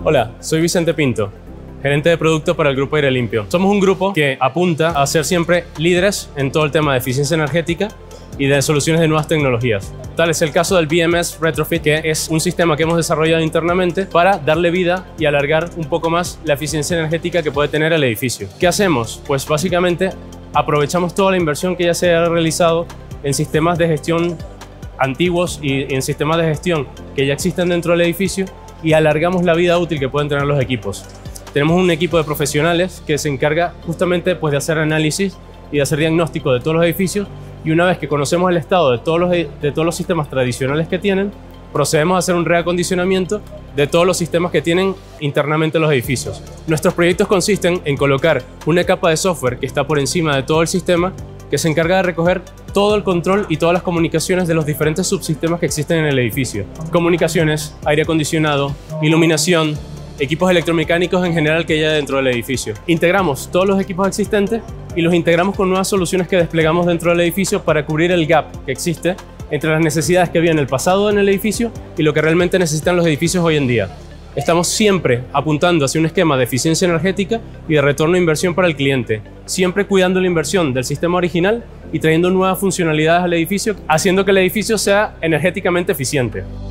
Hola, soy Vicente Pinto, gerente de producto para el Grupo Aire Limpio. Somos un grupo que apunta a ser siempre líderes en todo el tema de eficiencia energética y de soluciones de nuevas tecnologías. Tal es el caso del BMS Retrofit, que es un sistema que hemos desarrollado internamente para darle vida y alargar un poco más la eficiencia energética que puede tener el edificio. ¿Qué hacemos? Pues básicamente aprovechamos toda la inversión que ya se ha realizado en sistemas de gestión antiguos y en sistemas de gestión que ya existen dentro del edificio y alargamos la vida útil que pueden tener los equipos. Tenemos un equipo de profesionales que se encarga justamente de hacer análisis y de hacer diagnóstico de todos los edificios, y una vez que conocemos el estado de todos los sistemas tradicionales que tienen, procedemos a hacer un reacondicionamiento de todos los sistemas que tienen internamente los edificios. Nuestros proyectos consisten en colocar una capa de software que está por encima de todo el sistema, que se encarga de recoger todo el control y todas las comunicaciones de los diferentes subsistemas que existen en el edificio. Comunicaciones, aire acondicionado, iluminación, equipos electromecánicos en general que haya dentro del edificio. Integramos todos los equipos existentes y los integramos con nuevas soluciones que desplegamos dentro del edificio para cubrir el gap que existe entre las necesidades que había en el pasado en el edificio y lo que realmente necesitan los edificios hoy en día. Estamos siempre apuntando hacia un esquema de eficiencia energética y de retorno de inversión para el cliente, siempre cuidando la inversión del sistema original y trayendo nuevas funcionalidades al edificio, haciendo que el edificio sea energéticamente eficiente.